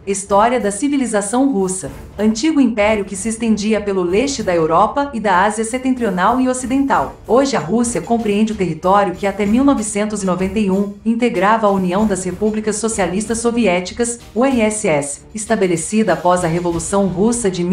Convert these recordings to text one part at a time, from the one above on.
História da civilização russa. Antigo império que se estendia pelo leste da Europa e da Ásia setentrional e ocidental. Hoje a Rússia compreende o território que até 1991 integrava a União das Repúblicas Socialistas Soviéticas, URSS, estabelecida após a Revolução Russa de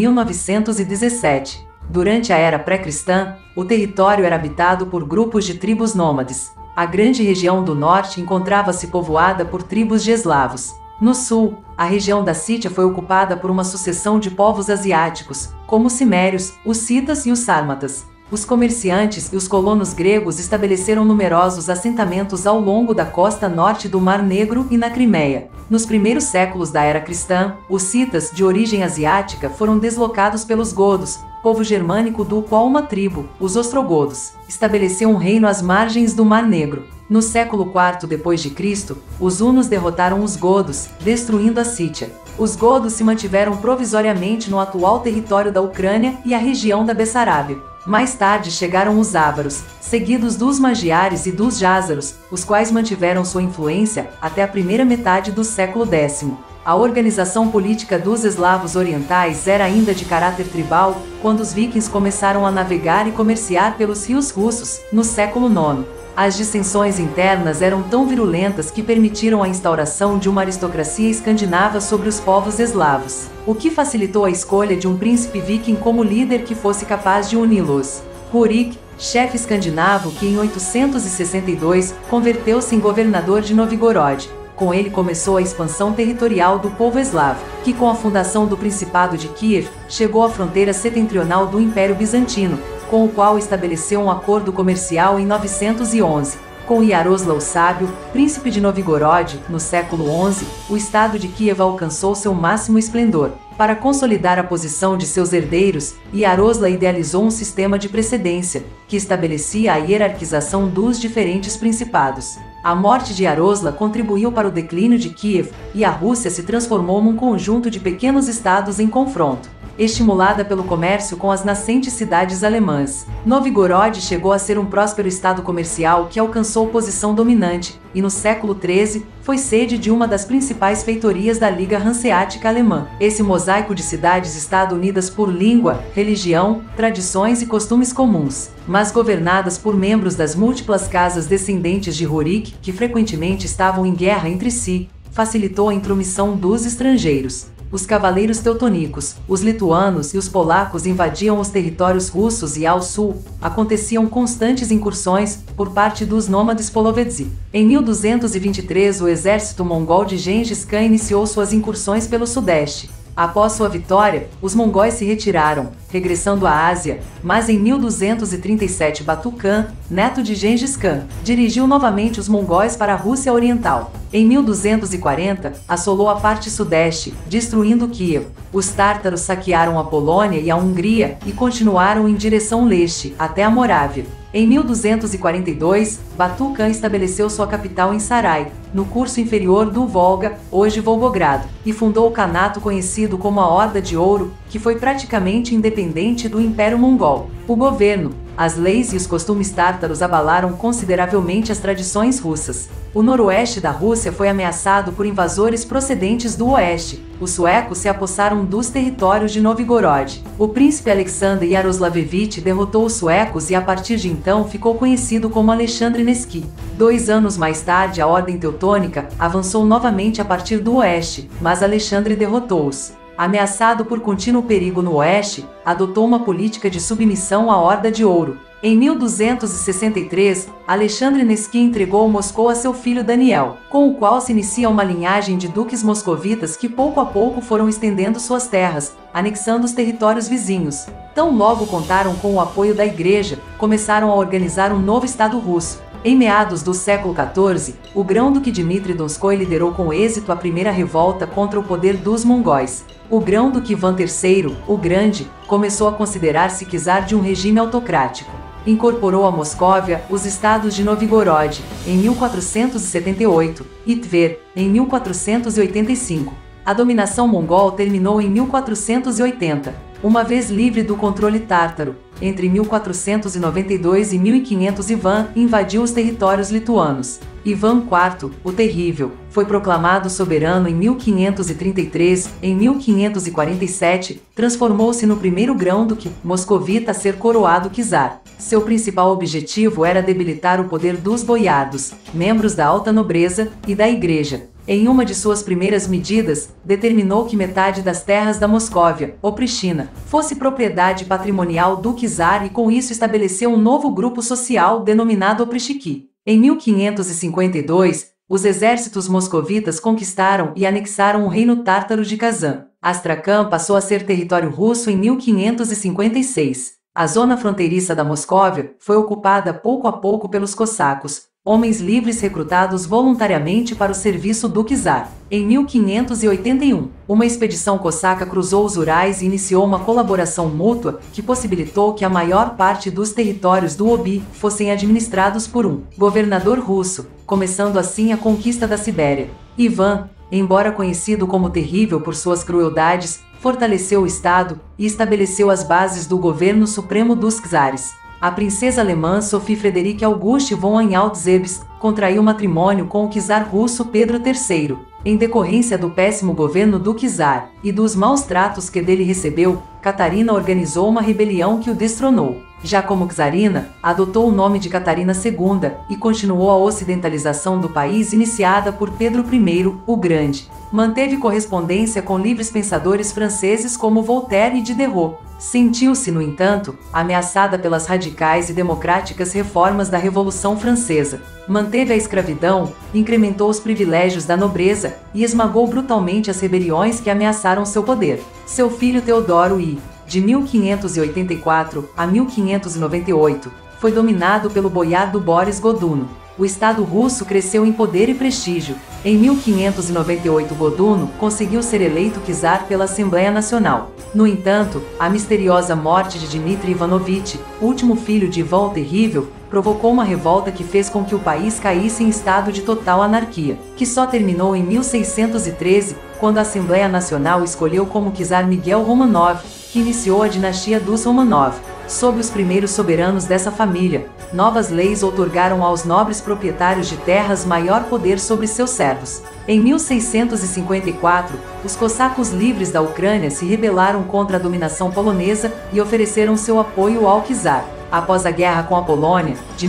1917. Durante a era pré-cristã, o território era habitado por grupos de tribos nômades. A grande região do norte encontrava-se povoada por tribos de eslavos. No sul, a região da Sítia foi ocupada por uma sucessão de povos asiáticos, como os cimérios, os citas e os sármatas. Os comerciantes e os colonos gregos estabeleceram numerosos assentamentos ao longo da costa norte do Mar Negro e na Crimeia. Nos primeiros séculos da era cristã, os citas, de origem asiática, foram deslocados pelos godos, povo germânico do qual uma tribo, os ostrogodos, estabeleceu um reino às margens do Mar Negro. No século IV d.C., os hunos derrotaram os godos, destruindo a Sítia. Os godos se mantiveram provisoriamente no atual território da Ucrânia e a região da Bessarábia. Mais tarde chegaram os ávaros, seguidos dos magiares e dos jázaros, os quais mantiveram sua influência até a primeira metade do século X. A organização política dos eslavos orientais era ainda de caráter tribal quando os vikings começaram a navegar e comerciar pelos rios russos, no século IX. As dissensões internas eram tão virulentas que permitiram a instauração de uma aristocracia escandinava sobre os povos eslavos, o que facilitou a escolha de um príncipe viking como líder que fosse capaz de uni-los. Rurik, chefe escandinavo que em 862 converteu-se em governador de Novgorod. Com ele começou a expansão territorial do povo eslavo, que com a fundação do Principado de Kiev, chegou à fronteira setentrional do Império Bizantino, com o qual estabeleceu um acordo comercial em 911. Com Yaroslav o Sábio, príncipe de Novgorod, no século XI, o estado de Kiev alcançou seu máximo esplendor. Para consolidar a posição de seus herdeiros, Yaroslav idealizou um sistema de precedência, que estabelecia a hierarquização dos diferentes principados. A morte de Yaroslav contribuiu para o declínio de Kiev, e a Rússia se transformou num conjunto de pequenos estados em confronto, estimulada pelo comércio com as nascentes cidades alemãs. Novgorod chegou a ser um próspero estado comercial que alcançou posição dominante, e no século XIII, foi sede de uma das principais feitorias da Liga Hanseática Alemã. Esse mosaico de cidades-estado unidas por língua, religião, tradições e costumes comuns, mas governadas por membros das múltiplas casas descendentes de Rurik, que frequentemente estavam em guerra entre si, facilitou a intromissão dos estrangeiros. Os cavaleiros teutonicos, os lituanos e os polacos invadiam os territórios russos e, ao sul, aconteciam constantes incursões por parte dos nômades polovedzi. Em 1223, o exército mongol de Gengis Khan iniciou suas incursões pelo sudeste. Após sua vitória, os mongóis se retiraram, regressando à Ásia, mas em 1237 Batu Khan, neto de Gengis Khan, dirigiu novamente os mongóis para a Rússia Oriental. Em 1240, assolou a parte sudeste, destruindo Kiev. Os tártaros saquearam a Polônia e a Hungria e continuaram em direção leste, até a Morávia. Em 1242, Batu Khan estabeleceu sua capital em Sarai, no curso inferior do Volga, hoje Volgogrado, e fundou o Kanato conhecido como a Horda de Ouro, que foi praticamente independente do Império Mongol. O governo, as leis e os costumes tártaros abalaram consideravelmente as tradições russas. O noroeste da Rússia foi ameaçado por invasores procedentes do oeste. Os suecos se apossaram dos territórios de Novgorod. O príncipe Alexander Yaroslavlevich derrotou os suecos e a partir de então ficou conhecido como Alexandre Nevsky. 2 anos mais tarde, a Ordem Teutônica avançou novamente a partir do oeste, mas Alexandre derrotou-os. Ameaçado por contínuo perigo no oeste, adotou uma política de submissão à Horda de Ouro. Em 1263, Alexandre Nevsky entregou Moscou a seu filho Daniel, com o qual se inicia uma linhagem de duques moscovitas que pouco a pouco foram estendendo suas terras, anexando os territórios vizinhos. Tão logo contaram com o apoio da Igreja, começaram a organizar um novo Estado russo. Em meados do século XIV, o grão-duque Dmitri Donskoy liderou com êxito a primeira revolta contra o poder dos mongóis. O grão-duque Ivan III, o Grande, começou a considerar-se czar de um regime autocrático. Incorporou a Moscóvia os estados de Novgorod, em 1478, e Tver, em 1485. A dominação mongol terminou em 1480. Uma vez livre do controle tártaro, entre 1492 e 1500 Ivan invadiu os territórios lituanos. Ivan IV, o Terrível, foi proclamado soberano em 1533. Em 1547, transformou-se no primeiro grão-duque moscovita a ser coroado czar. Seu principal objetivo era debilitar o poder dos boiardos, membros da alta nobreza, e da Igreja. Em uma de suas primeiras medidas, determinou que metade das terras da Moscóvia, Oprishtina, fosse propriedade patrimonial do czar e com isso estabeleceu um novo grupo social denominado Oprishchiki. Em 1552, os exércitos moscovitas conquistaram e anexaram o reino tártaro de Kazan. Astrakhan passou a ser território russo em 1556. A zona fronteiriça da Moscóvia foi ocupada pouco a pouco pelos cossacos, homens livres recrutados voluntariamente para o serviço do czar. Em 1581, uma expedição cosaca cruzou os Urais e iniciou uma colaboração mútua que possibilitou que a maior parte dos territórios do Obi fossem administrados por um governador russo, começando assim a conquista da Sibéria. Ivan, embora conhecido como Terrível por suas crueldades, fortaleceu o Estado e estabeleceu as bases do governo supremo dos czares. A princesa alemã Sophie Friederike Auguste von Anhalt-Zerbst contraiu matrimônio com o czar russo Pedro III. Em decorrência do péssimo governo do czar e dos maus tratos que dele recebeu, Catarina organizou uma rebelião que o destronou. Já como czarina, adotou o nome de Catarina II e continuou a ocidentalização do país iniciada por Pedro I, o Grande. Manteve correspondência com livres pensadores franceses como Voltaire e Diderot. Sentiu-se, no entanto, ameaçada pelas radicais e democráticas reformas da Revolução Francesa. Manteve a escravidão, incrementou os privilégios da nobreza e esmagou brutalmente as rebeliões que ameaçaram seu poder. Seu filho Teodoro I, de 1584 a 1598, foi dominado pelo boiardo Boris Goduno. O Estado russo cresceu em poder e prestígio. Em 1598, Goduno conseguiu ser eleito czar pela Assembleia Nacional. No entanto, a misteriosa morte de Dmitry Ivanovich, último filho de Ivan o Terrível, provocou uma revolta que fez com que o país caísse em estado de total anarquia, que só terminou em 1613, quando a Assembleia Nacional escolheu como czar Miguel Romanov, que iniciou a dinastia dos Romanov. Sob os primeiros soberanos dessa família, novas leis outorgaram aos nobres proprietários de terras maior poder sobre seus servos. Em 1654, os cossacos livres da Ucrânia se rebelaram contra a dominação polonesa e ofereceram seu apoio ao czar. Após a guerra com a Polônia, de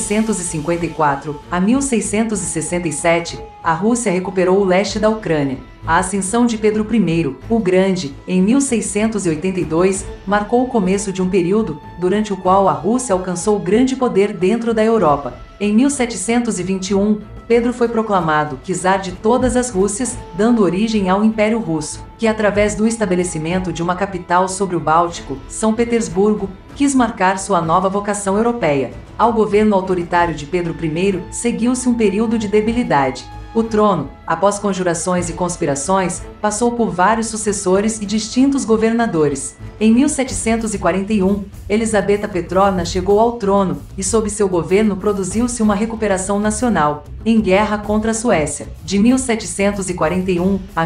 1654 a 1667, a Rússia recuperou o leste da Ucrânia. A ascensão de Pedro I, o Grande, em 1682, marcou o começo de um período durante o qual a Rússia alcançou grande poder dentro da Europa. Em 1721, Pedro foi proclamado czar de todas as Rússias, dando origem ao Império Russo, que através do estabelecimento de uma capital sobre o Báltico, São Petersburgo, quis marcar sua nova vocação europeia. Ao governo autoritário de Pedro I, seguiu-se um período de debilidade. O trono, após conjurações e conspirações, passou por vários sucessores e distintos governadores. Em 1741, Elisabeta Petrovna chegou ao trono e sob seu governo produziu-se uma recuperação nacional, em guerra contra a Suécia. De 1741 a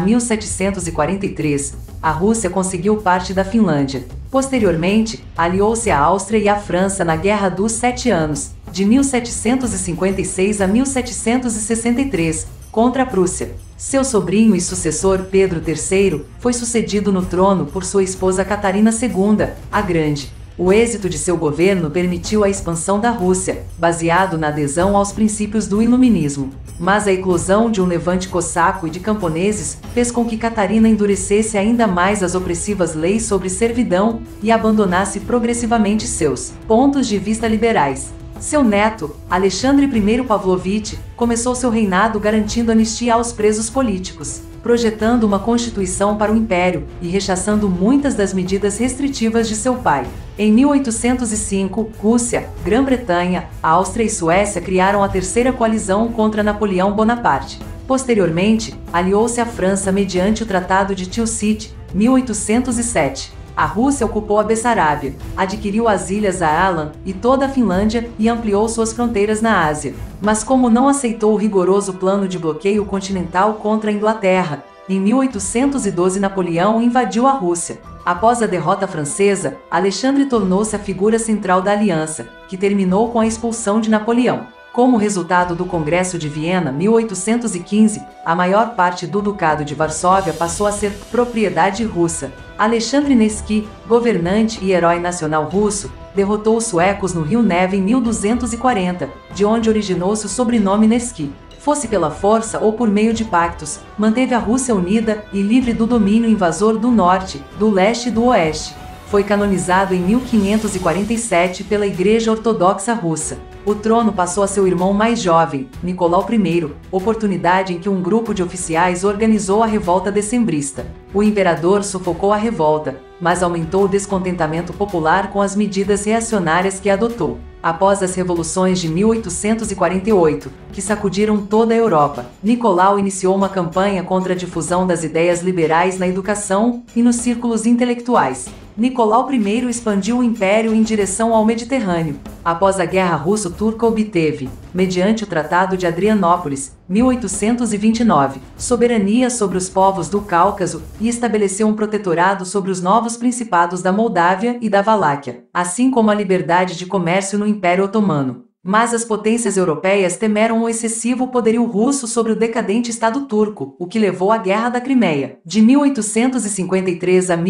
1743, a Rússia conseguiu parte da Finlândia. Posteriormente, aliou-se à Áustria e à França na Guerra dos 7 Anos, de 1756 a 1763, contra a Prússia. Seu sobrinho e sucessor Pedro III foi sucedido no trono por sua esposa Catarina II, a Grande. O êxito de seu governo permitiu a expansão da Rússia, baseado na adesão aos princípios do iluminismo. Mas a eclosão de um levante cossaco e de camponeses fez com que Catarina endurecesse ainda mais as opressivas leis sobre servidão e abandonasse progressivamente seus pontos de vista liberais. Seu neto, Alexandre I Pavlovich, começou seu reinado garantindo anistia aos presos políticos, projetando uma constituição para o império e rechaçando muitas das medidas restritivas de seu pai. Em 1805, Rússia, Grã-Bretanha, Áustria e Suécia criaram a Terceira Coalizão contra Napoleão Bonaparte. Posteriormente, aliou-se à França mediante o Tratado de Tilsit, 1807. A Rússia ocupou a Bessarábia, adquiriu as ilhas Alan e toda a Finlândia e ampliou suas fronteiras na Ásia. Mas como não aceitou o rigoroso plano de bloqueio continental contra a Inglaterra, em 1812 Napoleão invadiu a Rússia. Após a derrota francesa, Alexandre tornou-se a figura central da aliança, que terminou com a expulsão de Napoleão. Como resultado do Congresso de Viena, 1815, a maior parte do Ducado de Varsóvia passou a ser propriedade russa. Alexandre Nevski, governante e herói nacional russo, derrotou os suecos no rio Neva em 1240, de onde originou-se o sobrenome Nevski. Fosse pela força ou por meio de pactos, manteve a Rússia unida e livre do domínio invasor do norte, do leste e do oeste. Foi canonizado em 1547 pela Igreja Ortodoxa Russa. O trono passou a seu irmão mais jovem, Nicolau I, oportunidade em que um grupo de oficiais organizou a revolta decembrista. O imperador sufocou a revolta, mas aumentou o descontentamento popular com as medidas reacionárias que adotou. Após as revoluções de 1848, que sacudiram toda a Europa, Nicolau iniciou uma campanha contra a difusão das ideias liberais na educação e nos círculos intelectuais. Nicolau I expandiu o império em direção ao Mediterrâneo. Após a Guerra Russo-Turca obteve, mediante o Tratado de Adrianópolis, 1829, soberania sobre os povos do Cáucaso e estabeleceu um protetorado sobre os novos principados da Moldávia e da Valáquia, assim como a liberdade de comércio no Império Otomano. Mas as potências europeias temeram o excessivo poderio russo sobre o decadente Estado turco, o que levou à Guerra da Crimeia, de 1853 a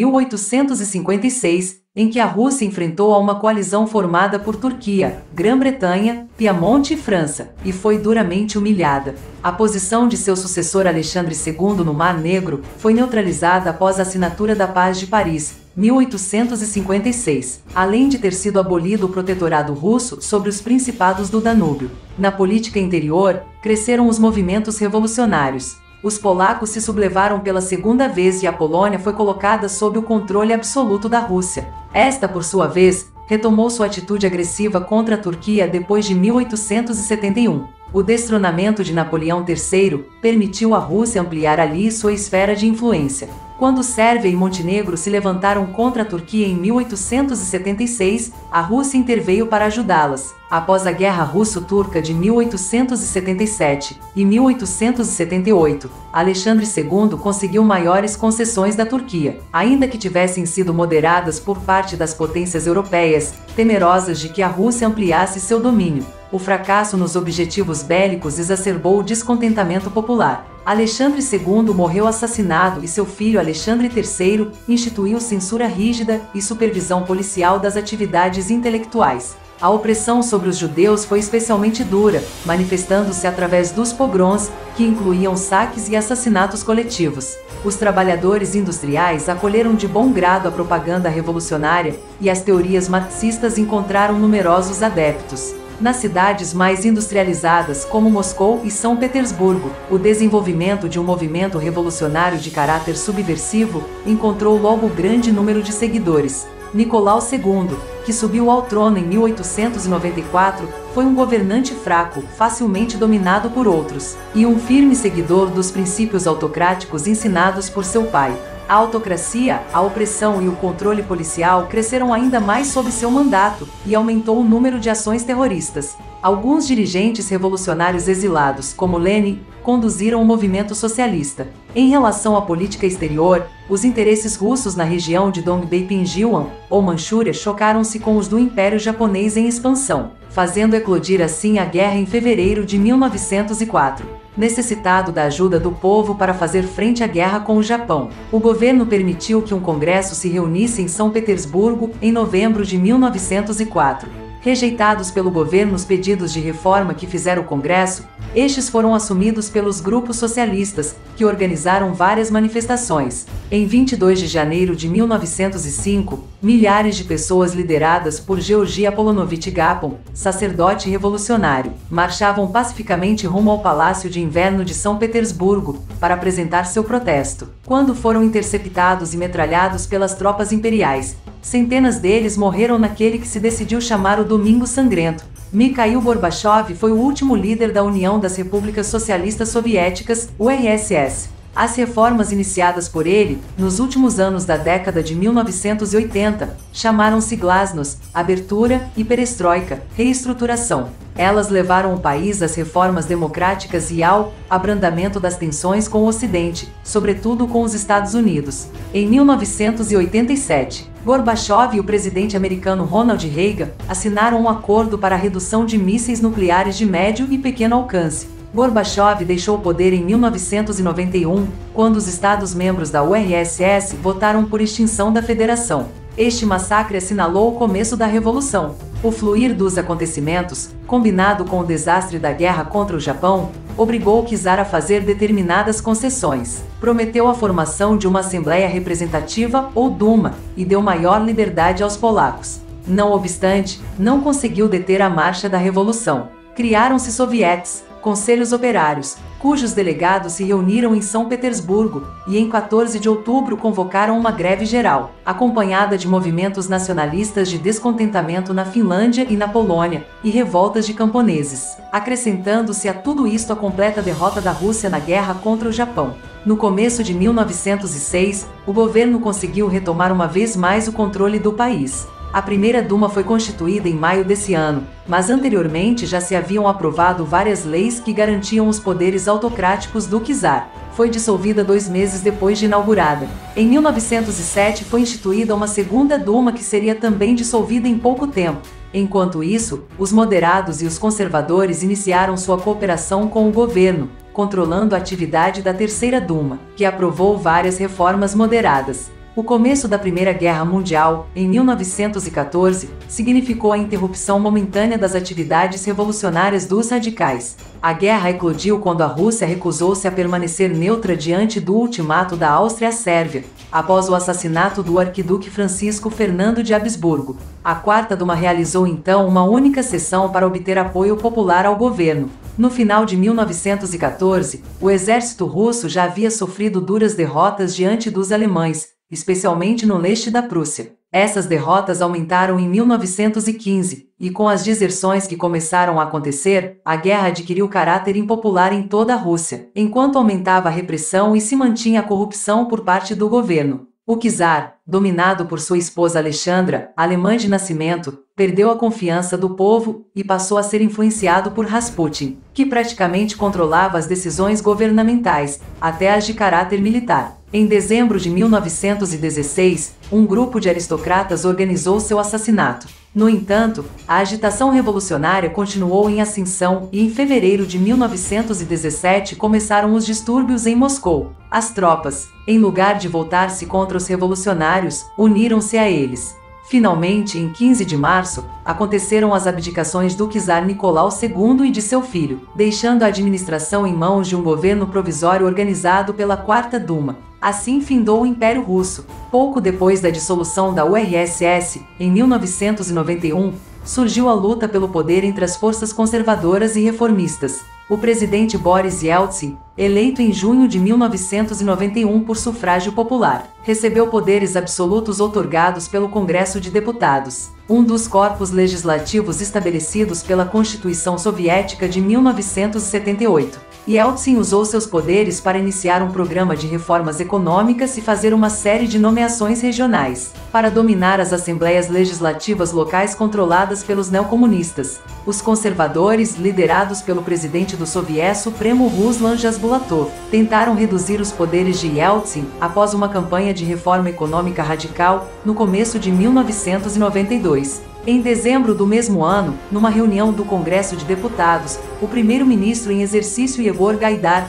1856, em que a Rússia enfrentou a uma coalizão formada por Turquia, Grã-Bretanha, Piemonte e França, e foi duramente humilhada. A posição de seu sucessor Alexandre II no Mar Negro foi neutralizada após a assinatura da Paz de Paris, 1856, além de ter sido abolido o protetorado russo sobre os principados do Danúbio. Na política interior, cresceram os movimentos revolucionários. Os polacos se sublevaram pela segunda vez e a Polônia foi colocada sob o controle absoluto da Rússia. Esta, por sua vez, retomou sua atitude agressiva contra a Turquia depois de 1871. O destronamento de Napoleão III permitiu à Rússia ampliar ali sua esfera de influência. Quando Sérvia e Montenegro se levantaram contra a Turquia em 1876, a Rússia interveio para ajudá-las. Após a Guerra Russo-Turca de 1877 e 1878, Alexandre II conseguiu maiores concessões da Turquia, ainda que tivessem sido moderadas por parte das potências europeias, temerosas de que a Rússia ampliasse seu domínio. O fracasso nos objetivos bélicos exacerbou o descontentamento popular. Alexandre II morreu assassinado e seu filho Alexandre III instituiu censura rígida e supervisão policial das atividades intelectuais. A opressão sobre os judeus foi especialmente dura, manifestando-se através dos pogroms, que incluíam saques e assassinatos coletivos. Os trabalhadores industriais acolheram de bom grado a propaganda revolucionária e as teorias marxistas encontraram numerosos adeptos. Nas cidades mais industrializadas como Moscou e São Petersburgo, o desenvolvimento de um movimento revolucionário de caráter subversivo encontrou logo grande número de seguidores. Nicolau II, que subiu ao trono em 1894, foi um governante fraco, facilmente dominado por outros, e um firme seguidor dos princípios autocráticos ensinados por seu pai. A autocracia, a opressão e o controle policial cresceram ainda mais sob seu mandato e aumentou o número de ações terroristas. Alguns dirigentes revolucionários exilados, como Lenin, conduziram o movimento socialista. Em relação à política exterior, os interesses russos na região de Dongbei-Pinjiuan, ou Manchúria, chocaram-se com os do Império Japonês em expansão, fazendo eclodir assim a guerra em fevereiro de 1904. Necessitado da ajuda do povo para fazer frente à guerra com o Japão, o governo permitiu que um congresso se reunisse em São Petersburgo em novembro de 1904. Rejeitados pelo governo os pedidos de reforma que fizeram o Congresso, estes foram assumidos pelos grupos socialistas, que organizaram várias manifestações. Em 22 de janeiro de 1905, milhares de pessoas lideradas por Georgi Apolonovich Gapon, sacerdote revolucionário, marchavam pacificamente rumo ao Palácio de Inverno de São Petersburgo, para apresentar seu protesto. Quando foram interceptados e metralhados pelas tropas imperiais, centenas deles morreram naquele que se decidiu chamar o Domingo Sangrento. Mikhail Gorbachev foi o último líder da União das Repúblicas Socialistas Soviéticas, URSS. As reformas iniciadas por ele, nos últimos anos da década de 1980, chamaram-se glasnost, abertura, e perestroika, reestruturação. Elas levaram o país às reformas democráticas e ao abrandamento das tensões com o Ocidente, sobretudo com os Estados Unidos. Em 1987, Gorbachev e o presidente americano Ronald Reagan assinaram um acordo para a redução de mísseis nucleares de médio e pequeno alcance. Gorbachev deixou o poder em 1991, quando os Estados-membros da URSS votaram por extinção da federação. Este massacre assinalou o começo da Revolução. O fluir dos acontecimentos, combinado com o desastre da guerra contra o Japão, obrigou o czar a fazer determinadas concessões. Prometeu a formação de uma Assembleia Representativa, ou Duma, e deu maior liberdade aos polacos. Não obstante, não conseguiu deter a marcha da Revolução. Criaram-se sovietes, conselhos operários, cujos delegados se reuniram em São Petersburgo e em 14 de outubro convocaram uma greve geral, acompanhada de movimentos nacionalistas de descontentamento na Finlândia e na Polônia, e revoltas de camponeses, acrescentando-se a tudo isto a completa derrota da Rússia na guerra contra o Japão. No começo de 1906, o governo conseguiu retomar uma vez mais o controle do país. A primeira Duma foi constituída em maio desse ano, mas anteriormente já se haviam aprovado várias leis que garantiam os poderes autocráticos do czar. Foi dissolvida 2 meses depois de inaugurada. Em 1907 foi instituída uma segunda Duma que seria também dissolvida em pouco tempo. Enquanto isso, os moderados e os conservadores iniciaram sua cooperação com o governo, controlando a atividade da terceira Duma, que aprovou várias reformas moderadas. O começo da Primeira Guerra Mundial, em 1914, significou a interrupção momentânea das atividades revolucionárias dos radicais. A guerra eclodiu quando a Rússia recusou-se a permanecer neutra diante do ultimato da Áustria à Sérvia, após o assassinato do arquiduque Francisco Fernando de Habsburgo. A Quarta Duma realizou então uma única sessão para obter apoio popular ao governo. No final de 1914, o exército russo já havia sofrido duras derrotas diante dos alemães, especialmente no leste da Prússia. Essas derrotas aumentaram em 1915, e com as deserções que começaram a acontecer, a guerra adquiriu caráter impopular em toda a Rússia, enquanto aumentava a repressão e se mantinha a corrupção por parte do governo. O czar, dominado por sua esposa Alexandra, alemã de nascimento, perdeu a confiança do povo e passou a ser influenciado por Rasputin, que praticamente controlava as decisões governamentais, até as de caráter militar. Em dezembro de 1916, um grupo de aristocratas organizou seu assassinato. No entanto, a agitação revolucionária continuou em ascensão e em fevereiro de 1917 começaram os distúrbios em Moscou. As tropas, em lugar de voltar-se contra os revolucionários, uniram-se a eles. Finalmente, em 15 de março, aconteceram as abdicações do czar Nicolau II e de seu filho, deixando a administração em mãos de um governo provisório organizado pela Quarta Duma. Assim findou o Império Russo. Pouco depois da dissolução da URSS, em 1991, surgiu a luta pelo poder entre as forças conservadoras e reformistas. O presidente Boris Yeltsin, eleito em junho de 1991 por sufrágio popular, recebeu poderes absolutos outorgados pelo Congresso de Deputados, um dos corpos legislativos estabelecidos pela Constituição Soviética de 1978. Yeltsin usou seus poderes para iniciar um programa de reformas econômicas e fazer uma série de nomeações regionais, para dominar as assembleias legislativas locais controladas pelos neocomunistas. Os conservadores, liderados pelo presidente do Soviet Supremo Ruslan Jasbulatov, tentaram reduzir os poderes de Yeltsin após uma campanha de reforma econômica radical no começo de 1992. Em dezembro do mesmo ano, numa reunião do Congresso de Deputados, o primeiro-ministro em exercício Yegor Gaidar,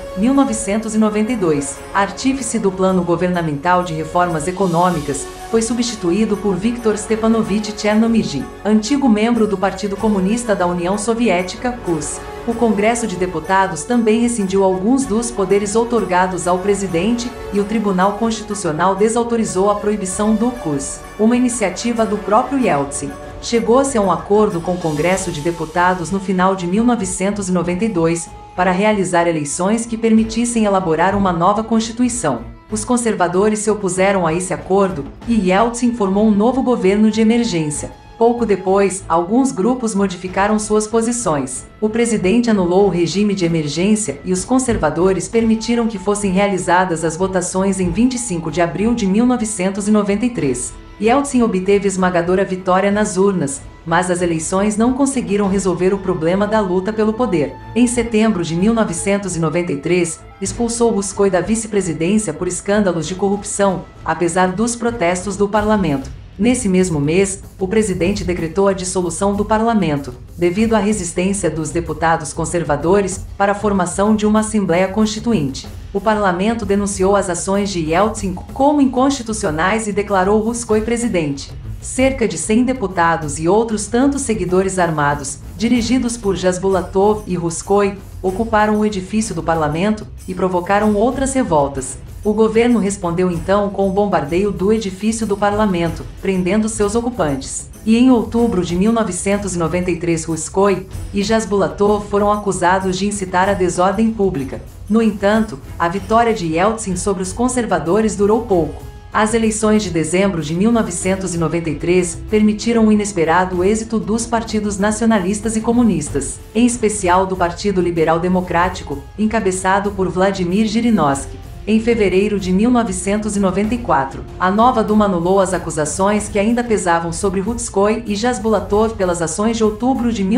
1992, artífice do plano governamental de reformas econômicas, foi substituído por Viktor Stepanovich Chernomyrdin, antigo membro do Partido Comunista da União Soviética, CUS. O Congresso de Deputados também rescindiu alguns dos poderes outorgados ao presidente e o Tribunal Constitucional desautorizou a proibição do CUS, uma iniciativa do próprio Yeltsin. Chegou-se a um acordo com o Congresso de Deputados no final de 1992 para realizar eleições que permitissem elaborar uma nova Constituição. Os conservadores se opuseram a esse acordo e Yeltsin formou um novo governo de emergência. Pouco depois, alguns grupos modificaram suas posições. O presidente anulou o regime de emergência e os conservadores permitiram que fossem realizadas as votações em 25 de abril de 1993. Yeltsin obteve esmagadora vitória nas urnas, mas as eleições não conseguiram resolver o problema da luta pelo poder. Em setembro de 1993, expulsou Ruskoi da vice-presidência por escândalos de corrupção, apesar dos protestos do parlamento. Nesse mesmo mês, o presidente decretou a dissolução do parlamento, devido à resistência dos deputados conservadores para a formação de uma Assembleia Constituinte. O parlamento denunciou as ações de Yeltsin como inconstitucionais e declarou Ruskoi presidente. Cerca de 100 deputados e outros tantos seguidores armados, dirigidos por Jasbulatov e Ruskoi, ocuparam o edifício do parlamento e provocaram outras revoltas. O governo respondeu então com o bombardeio do edifício do parlamento, prendendo seus ocupantes. E em outubro de 1993, Ruskoi e Jasbulatov foram acusados de incitar a desordem pública. No entanto, a vitória de Yeltsin sobre os conservadores durou pouco. As eleições de dezembro de 1993 permitiram o inesperado êxito dos partidos nacionalistas e comunistas, em especial do Partido Liberal Democrático, encabeçado por Vladimir Zhirinovsky. Em fevereiro de 1994, a Nova Duma anulou as acusações que ainda pesavam sobre Ruskoi e Jasbulatov pelas ações de outubro de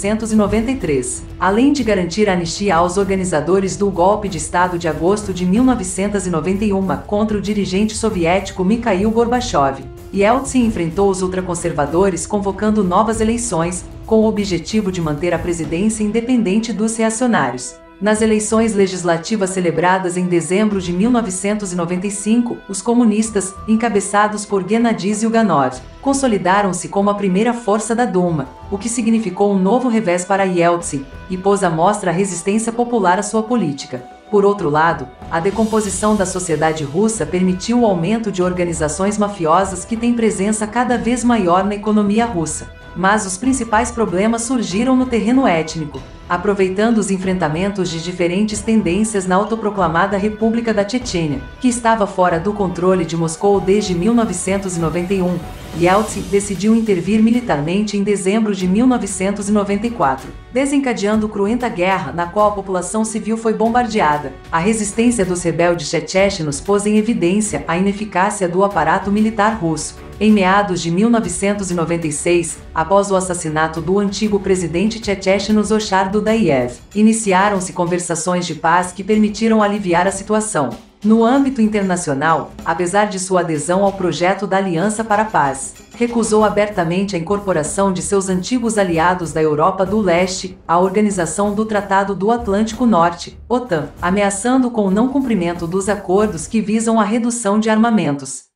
1993, além de garantir a anistia aos organizadores do golpe de Estado de agosto de 1991 contra o dirigente soviético Mikhail Gorbachev. Yeltsin enfrentou os ultraconservadores convocando novas eleições, com o objetivo de manter a presidência independente dos reacionários. Nas eleições legislativas celebradas em dezembro de 1995, os comunistas, encabeçados por Gennady Zyuganov, consolidaram-se como a primeira força da Duma, o que significou um novo revés para Yeltsin, e pôs à mostra a resistência popular à sua política. Por outro lado, a decomposição da sociedade russa permitiu o aumento de organizações mafiosas que têm presença cada vez maior na economia russa. Mas os principais problemas surgiram no terreno étnico. Aproveitando os enfrentamentos de diferentes tendências na autoproclamada República da Chechênia, que estava fora do controle de Moscou desde 1991, Yeltsin decidiu intervir militarmente em dezembro de 1994, desencadeando cruenta guerra na qual a população civil foi bombardeada. A resistência dos rebeldes chechenos pôs em evidência a ineficácia do aparato militar russo. Em meados de 1996, após o assassinato do antigo presidente checheno Zoshar Dudayev, iniciaram-se conversações de paz que permitiram aliviar a situação. No âmbito internacional, apesar de sua adesão ao projeto da Aliança para a Paz, recusou abertamente a incorporação de seus antigos aliados da Europa do Leste à Organização do Tratado do Atlântico Norte, OTAN, ameaçando com o não cumprimento dos acordos que visam a redução de armamentos.